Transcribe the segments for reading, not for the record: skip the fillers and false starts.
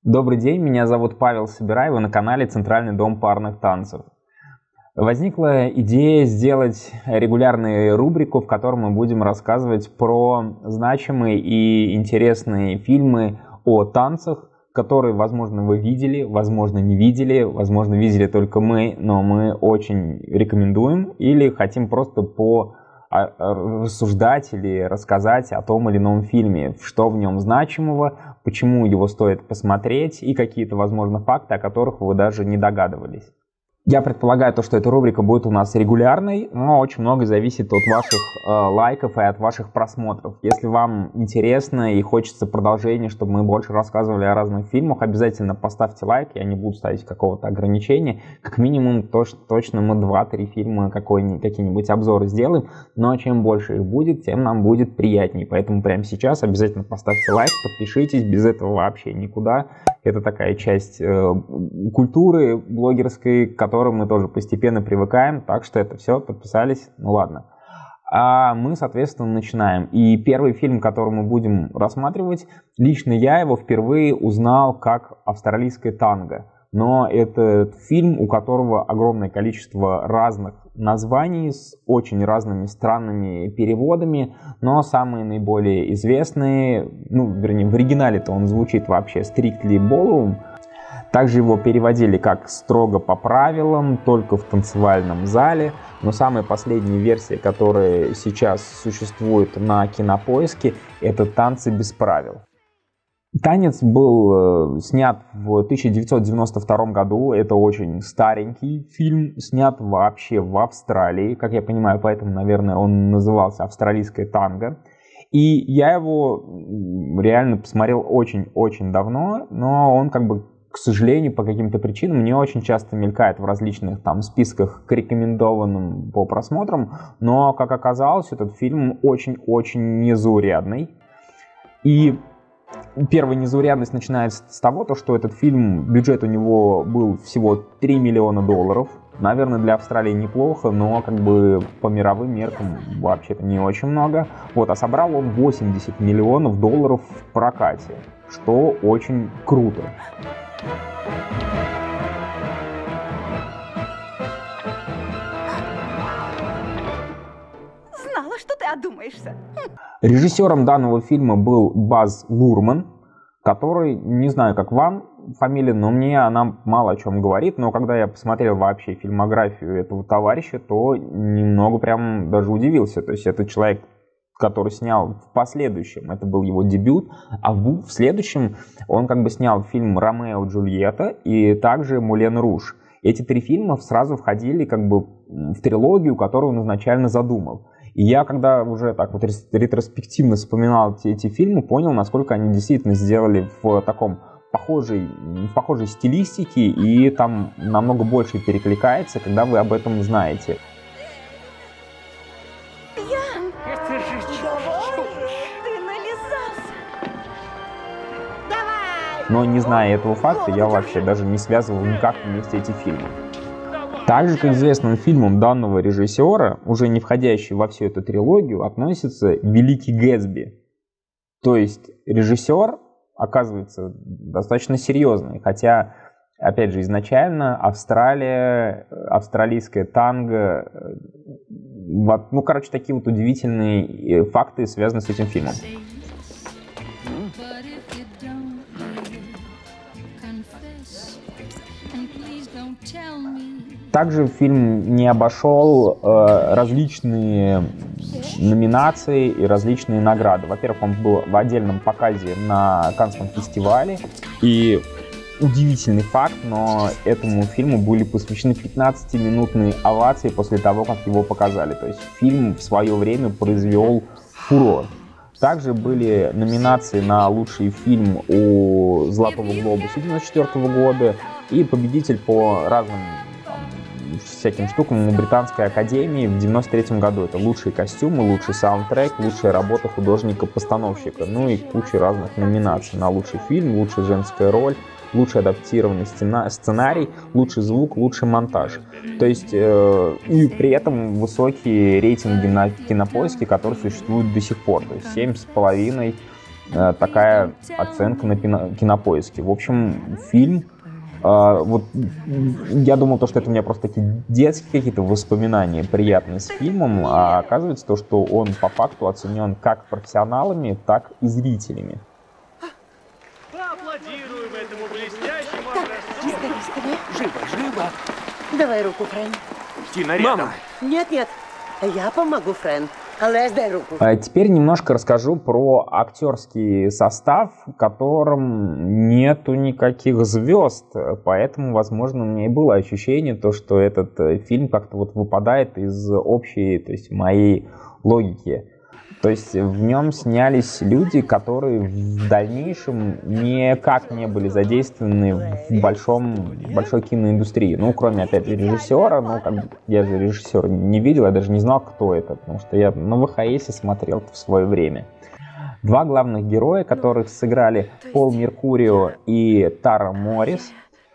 Добрый день, меня зовут Павел Собирай, вы на канале Центральный дом парных танцев. Возникла идея сделать регулярную рубрику, в которой мы будем рассказывать про значимые и интересные фильмы о танцах, которые, возможно, вы видели, возможно, не видели, возможно, видели только мы, но мы очень рекомендуем или хотим просто рассуждать или рассказать о том или ином фильме, что в нем значимого, почему его стоит посмотреть и какие-то, возможно, факты, о которых вы даже не догадывались. Я предполагаю, что эта рубрика будет у нас регулярной, но очень много зависит от ваших лайков и от ваших просмотров. Если вам интересно и хочется продолжения, чтобы мы больше рассказывали о разных фильмах, обязательно поставьте лайк, я не буду ставить какого-то ограничения. Как минимум, точно мы 2-3 фильма, какие-нибудь обзоры сделаем, но чем больше их будет, тем нам будет приятнее. Поэтому прямо сейчас обязательно поставьте лайк, подпишитесь, без этого вообще никуда. Это такая часть культуры блогерской, к которой мы тоже постепенно привыкаем, так что это все, подписались, ну ладно. А мы, соответственно, начинаем. И первый фильм, который мы будем рассматривать, лично я его впервые узнал как «Австралийское танго». Но это фильм, у которого огромное количество разных названий с очень разными странными переводами, но самые наиболее известные, в оригинале-то он звучит вообще «Strictly Ballroom». Также его переводили как «Строго по правилам», «Только в танцевальном зале», но самая последняя версия, которая сейчас существует на Кинопоиске, это «Танцы без правил». Танец был снят в 1992 году, это очень старенький фильм, снят вообще в Австралии, как я понимаю, поэтому, наверное, он назывался «Австралийское танго». И я его реально посмотрел очень-очень давно, но он к сожалению, по каким-то причинам не очень часто мелькает в различных списках к рекомендованным по просмотрам, но, как оказалось, этот фильм очень-очень незаурядный. И первая незаурядность начинается с того, что этот фильм, бюджет у него был всего $3 миллиона. Наверное, для Австралии неплохо, но по мировым меркам вообще-то не очень много. А собрал он $80 миллионов в прокате, что очень круто. Знала, что ты одумаешься. Режиссером данного фильма был Баз Лурман, который, не знаю, как вам фамилия, но мне она мало о чем говорит. Но когда я посмотрел вообще фильмографию этого товарища, то немного прям даже удивился. То есть это человек, который снял в последующем, это был его дебют, а в следующем он снял фильм «Ромео и Джульетта» и также «Мулен Руж». Эти 3 фильма сразу входили в трилогию, которую он изначально задумал. И я, когда уже так ретроспективно вспоминал эти фильмы, понял, насколько они действительно сделали в похожей стилистике, и там намного больше перекликается, когда вы об этом знаете. Но не зная этого факта, я вообще даже не связывал никак вместе эти фильмы. Также к известным фильмам данного режиссера, уже не входящий во всю эту трилогию, относится «Великий Гэтсби». То есть режиссер, оказывается, достаточно серьезный, хотя, опять же, изначально Австралия, австралийское танго, такие удивительные факты связаны с этим фильмом. Также фильм не обошел различные номинации и различные награды. Во-первых, он был в отдельном показе на Каннском фестивале. И удивительный факт, но этому фильму были посвящены 15-минутные овации после того, как его показали. То есть фильм в свое время произвел фурор. Также были номинации на лучший фильм у Золотого глобуса 1994 года и победитель по разным всяким штукам у Британской академии в 1993 году. Это лучшие костюмы, лучший саундтрек, лучшая работа художника-постановщика, и куча разных номинаций на лучший фильм, лучшая женская роль, лучший адаптированный сценарий, лучший звук, лучший монтаж. То есть и при этом высокие рейтинги на Кинопоиске, которые существуют до сих пор. То есть 7,5 такая оценка на Кинопоиске. В общем, фильм, вот я думал, что это у меня просто такие детские какие-то воспоминания приятные с фильмом, а оказывается то, что он по факту оценен как профессионалами, так и зрителями. Поаплодируем этому блестящему образцу. Скорее. Живо. Давай руку, Фрэн. Тина рядом. Нет, я помогу, Фрэн. Алэс, дай руку. Теперь немножко расскажу про актерский состав, в котором нету никаких звезд, поэтому, возможно, у меня и было ощущение, то, что этот фильм как-то вот выпадает из общей, то есть моей логики. То есть в нем снялись люди, которые в дальнейшем никак не были задействованы в большой киноиндустрии. Ну, кроме, опять же, режиссера. Ну, я же режиссера не видел, я даже не знал, кто это, потому что я на ВХС смотрел в свое время. Два главных героя, которых сыграли Пол Меркурио и Тара Моррис.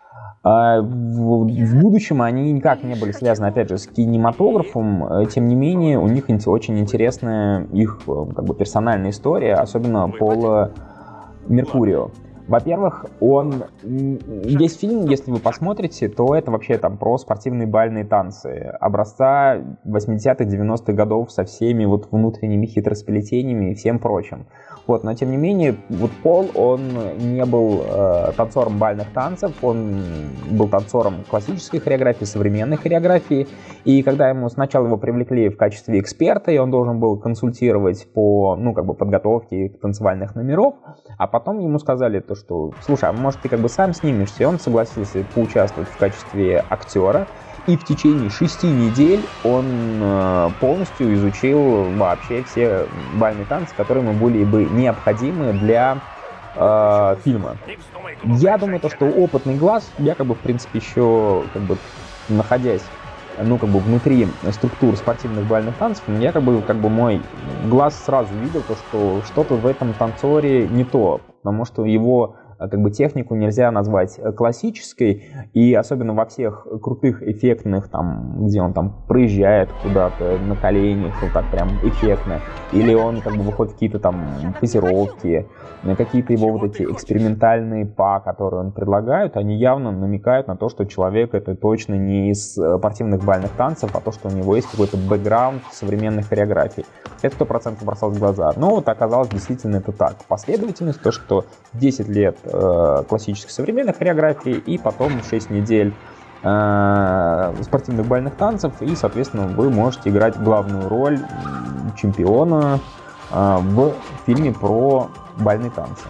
В будущем они никак не были связаны, опять же, с кинематографом, тем не менее, у них очень интересная их персональная история, особенно Пола Меркурио. Во-первых, весь фильм, если вы посмотрите, то это вообще там про спортивные бальные танцы образца 80-х, 90-х годов со всеми вот внутренними хитросплетениями и всем прочим. Вот, но тем не менее, вот Пол, он не был танцором бальных танцев, он был танцором классической хореографии, современной хореографии. И когда сначала его привлекли в качестве эксперта, и он должен был консультировать по подготовке танцевальных номеров, а потом ему сказали то, что, слушай, а может ты сам снимешься? И он согласился поучаствовать в качестве актера. И в течение 6 недель он полностью изучил вообще все бальные танцы, которые ему были бы необходимы для фильма. Я думаю, что опытный глаз, я в принципе еще находясь внутри структур спортивных бальных танцев, я мой глаз сразу видел то, что что-то в этом танцоре не то, потому что его технику нельзя назвать классической, и особенно во всех крутых, эффектных, где он проезжает куда-то на коленях, вот так прям эффектно, или он выходит в какие-то позировки, какие-то его вот эти экспериментальные па, которые он предлагает, они явно намекают на то, что человек это точно не из спортивных бальных танцев, а то, что у него есть какой-то бэкграунд современной хореографии. Это 100% бросалось в глаза. Но вот оказалось, действительно это так. Последовательность, то, что 10 лет классической современной хореографии и потом 6 недель спортивных бальных танцев, и, соответственно, вы можете играть главную роль чемпиона в фильме про бальные танцы.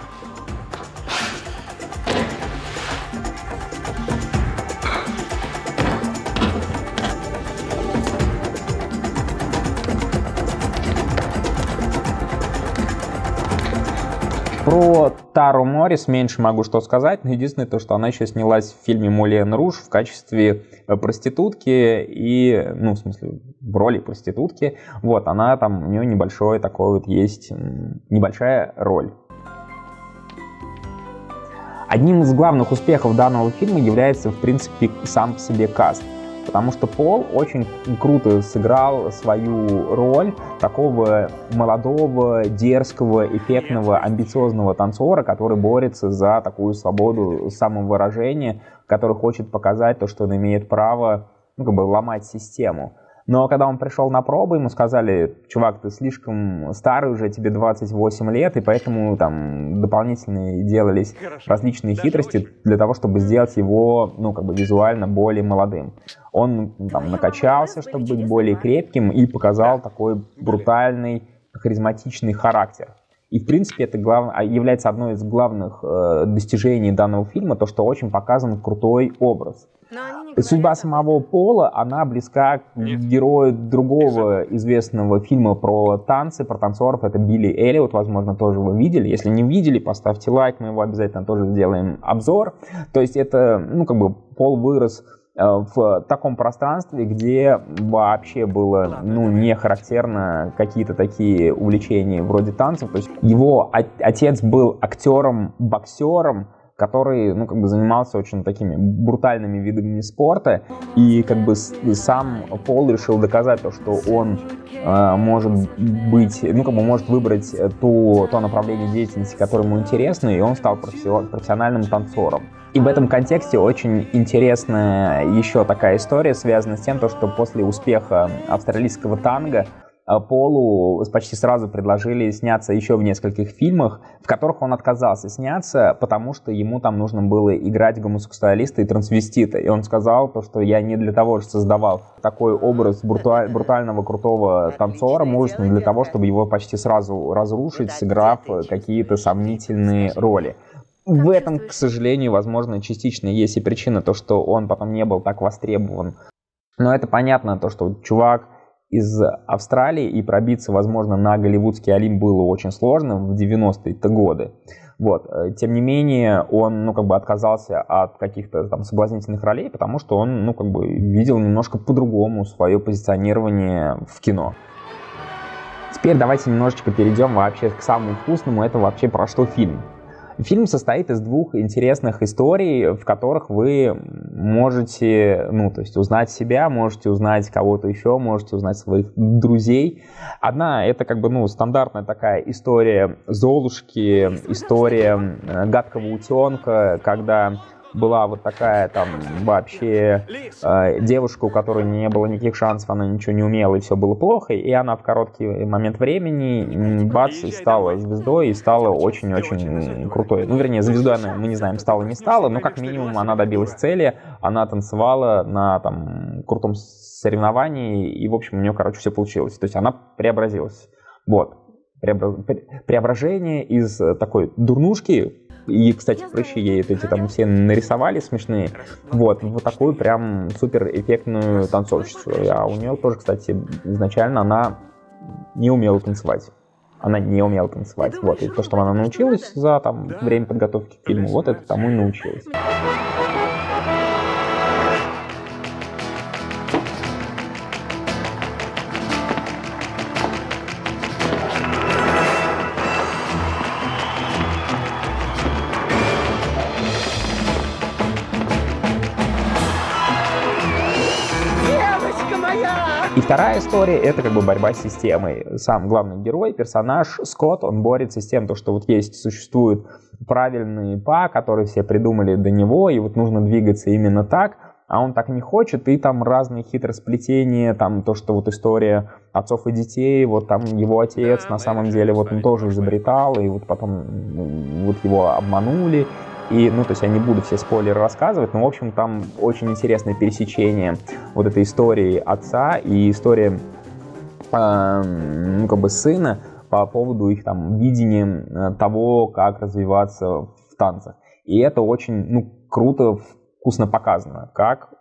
Про Тару Моррис меньше могу что сказать, но единственное то, что она еще снялась в фильме «Мулен Руж» в качестве проститутки и, в роли проститутки. Вот, она у нее небольшой такой вот есть, небольшая роль. Одним из главных успехов данного фильма является, в принципе, сам по себе каст. Потому что Пол очень круто сыграл свою роль такого молодого, дерзкого, эффектного, амбициозного танцора, который борется за такую свободу самовыражения, который хочет показать то, что он имеет право ломать систему. Но когда он пришел на пробу, ему сказали: чувак, ты слишком старый уже, тебе 28 лет, и поэтому дополнительные делались различные хитрости для того, чтобы сделать его, визуально более молодым. Он накачался, чтобы быть более крепким, и показал такой брутальный, харизматичный характер. И, в принципе, это является одной из главных достижений данного фильма, то, что очень показан крутой образ. Судьба самого Пола, она близка к герою другого известного фильма про танцы, про танцоров. Это Билли Эллиот, возможно, тоже вы видели. Если не видели, поставьте лайк, мы его обязательно тоже сделаем обзор. То есть это, Пол вырос в таком пространстве, где вообще было, не характерно какие-то такие увлечения вроде танцев. То есть его отец был актером-боксером, который, ну, как бы занимался очень такими брутальными видами спорта, и как бы сам Пол решил доказать то, что он может быть, ну, как бы может выбрать то направление деятельности, которое ему интересно, и он стал профессиональным танцором. И в этом контексте очень интересная еще такая история, связана с тем, что после успеха австралийского танго Полу почти сразу предложили сняться еще в нескольких фильмах, в которых он отказался сняться, потому что ему там нужно было играть гомосексуалиста и трансвестита. И он сказал, что я не для того же создавал такой образ брутального крутого танцора, мужественного, для того, чтобы его почти сразу разрушить, сыграв какие-то сомнительные роли. В этом, к сожалению, возможно, частично есть и причина, то, что он потом не был так востребован. Но это понятно, то, что чувак из Австралии, и пробиться, возможно, на голливудский Олимп было очень сложно в 90-е годы. Вот. Тем не менее, он, ну, как бы отказался от каких-то там соблазнительных ролей, потому что он, ну, как бы видел немножко по-другому свое позиционирование в кино. Теперь давайте немножечко перейдем вообще к самому вкусному. Это вообще про что фильм? Фильм состоит из двух интересных историй, в которых вы можете, ну, то есть узнать себя, можете узнать кого-то еще, можете узнать своих друзей. Одна — это как бы, ну, стандартная такая история Золушки, история гадкого утенка, когда была вот такая там вообще девушка, у которой не было никаких шансов, она ничего не умела, и все было плохо, и она в короткий момент времени, бац, стала звездой, и стала очень-очень крутой. Ну, вернее, звездой она, мы не знаем, стала, не стала, но как минимум она добилась цели, она танцевала на там крутом соревновании, и, в общем, у нее, короче, все получилось. То есть она преобразилась. Вот. Преображение из такой дурнушки, и, кстати, прыщи ей эти там все нарисовали смешные, вот такую прям супер эффектную танцовщицу. А у нее тоже, кстати, изначально она не умела танцевать. Вот, и то, что она научилась за там время подготовки к фильму, вот это тому и научилась. И вторая история — это как бы борьба с системой. Сам главный герой, персонаж Скотт, он борется с тем, что вот существуют правильные па, которые все придумали до него, и вот нужно двигаться именно так, а он так не хочет, и там разные хитросплетения, там то, что вот история отцов и детей, вот там его отец на самом деле вот он тоже изобретал, и вот потом вот его обманули. И, ну, то есть я не буду все спойлеры рассказывать, но, в общем, там очень интересное пересечение вот этой истории отца и истории, ну, как бы сына по поводу их там видения того, как развиваться в танцах. И это очень, ну, круто, вкусно показано, как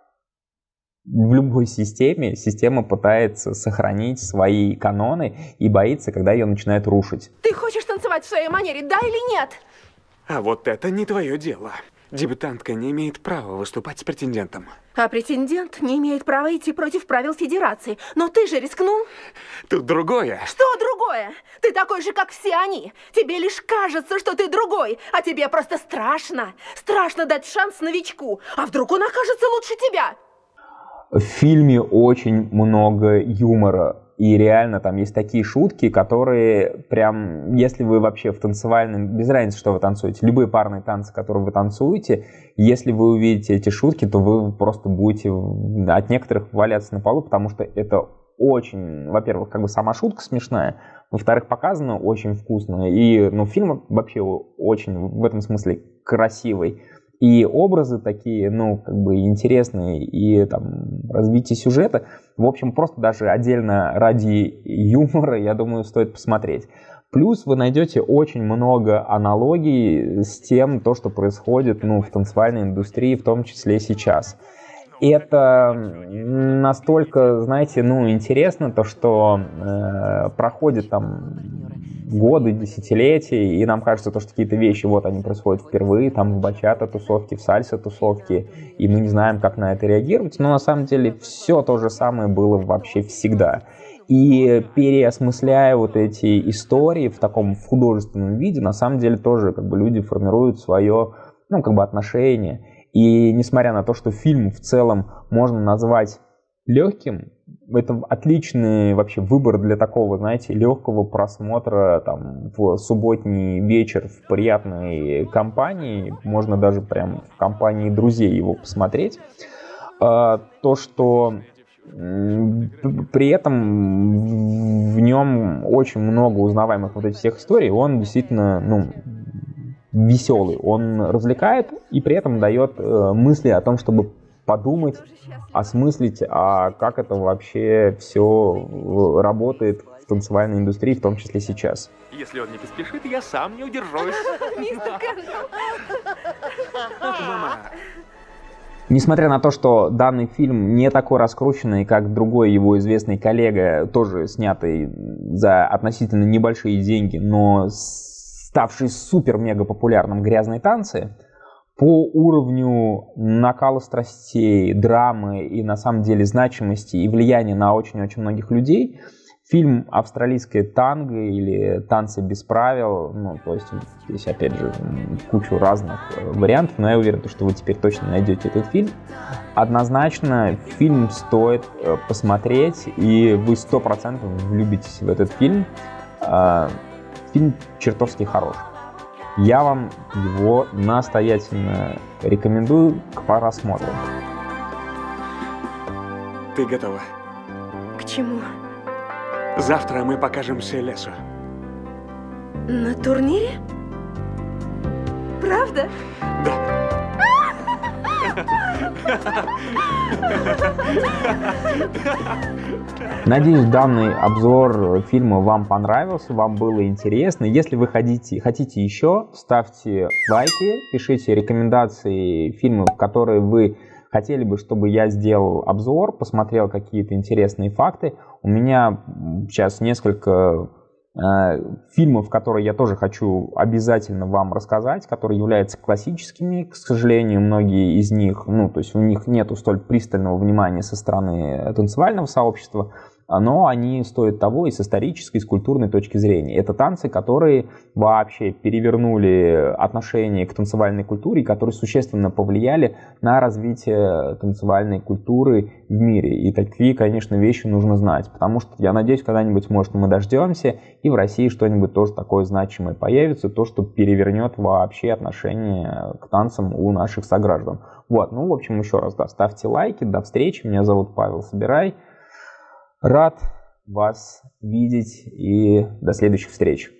в любой система пытается сохранить свои каноны и боится, когда ее начинают рушить. Ты хочешь танцевать в своей манере, да или нет? А вот это не твое дело. Дебютантка не имеет права выступать с претендентом. А претендент не имеет права идти против правил Федерации. Но ты же рискнул. Тут другое. Что другое? Ты такой же, как все они. Тебе лишь кажется, что ты другой, а тебе просто страшно. Страшно дать шанс новичку. А вдруг он окажется лучше тебя? В фильме очень много юмора. И реально там есть такие шутки, которые прям, если вы вообще в танцевальном, без разницы, что вы танцуете, любые парные танцы, которые вы танцуете, если вы увидите эти шутки, то вы просто будете от некоторых валяться на полу, потому что это очень, во-первых, как бы сама шутка смешная, во-вторых, показано очень вкусно, и, ну, фильм вообще очень в этом смысле красивый. И образы такие, ну, как бы интересные, и там развитие сюжета. В общем, просто даже отдельно ради юмора, я думаю, стоит посмотреть. Плюс вы найдете очень много аналогий с тем, то, что происходит, ну, в танцевальной индустрии, в том числе сейчас. Это настолько, знаете, ну, интересно, то, что проходит там годы, десятилетия, и нам кажется, то, что какие-то вещи, вот они происходят впервые, там в бачата-тусовке, в сальса-тусовке, и мы не знаем, как на это реагировать, но на самом деле все то же самое было вообще всегда. И переосмысляя вот эти истории в таком художественном виде, на самом деле тоже как бы люди формируют свое ну, как бы отношения. И несмотря на то, что фильм в целом можно назвать легким, это отличный вообще выбор для такого, знаете, легкого просмотра там, в субботний вечер в приятной компании. Можно даже прям в компании друзей его посмотреть. То, что при этом в нем очень много узнаваемых вот этих всех историй, он действительно, ну, веселый, он развлекает и при этом дает мысли о том, чтобы подумать, осмыслить, а как это вообще все работает в танцевальной индустрии, в том числе сейчас. Если он не поспешит, я сам не удержусь. Мистер Кэндалл. Мама. Несмотря на то, что данный фильм не такой раскрученный, как другой его известный коллега, тоже снятый за относительно небольшие деньги, но ставший супер-мега популярным «Грязные танцы», по уровню накала страстей, драмы и на самом деле значимости и влияния на очень-очень многих людей, фильм «Австралийское танго» или «Танцы без правил», ну, то есть здесь, опять же, кучу разных вариантов, но я уверен, что вы теперь точно найдете этот фильм. Однозначно, фильм стоит посмотреть, и вы 100% влюбитесь в этот фильм. Фильм чертовски хорош. Я вам его настоятельно рекомендую к просмотру. Ты готова? К чему? Завтра мы покажемся лесу. На турнире? Правда? Да. Надеюсь, данный обзор фильма вам понравился, вам было интересно. Если вы хотите еще, ставьте лайки, пишите рекомендации фильмов, которые вы хотели бы, чтобы я сделал обзор, посмотрел какие-то интересные факты. У меня сейчас несколько фильмов, которые я тоже хочу обязательно вам рассказать, которые являются классическими. К сожалению, многие из них, ну, то есть у них нету столь пристального внимания со стороны танцевального сообщества, но они стоят того и с исторической, и с культурной точки зрения. Это танцы, которые вообще перевернули отношение к танцевальной культуре, которые существенно повлияли на развитие танцевальной культуры в мире. И такие, конечно, вещи нужно знать, потому что, я надеюсь, когда-нибудь, может, мы дождемся, и в России что-нибудь тоже такое значимое появится, то, что перевернет вообще отношение к танцам у наших сограждан. Вот, ну, в общем, еще раз, да, ставьте лайки, до встречи, меня зовут Павел Собирай. Рад вас видеть и до следующих встреч.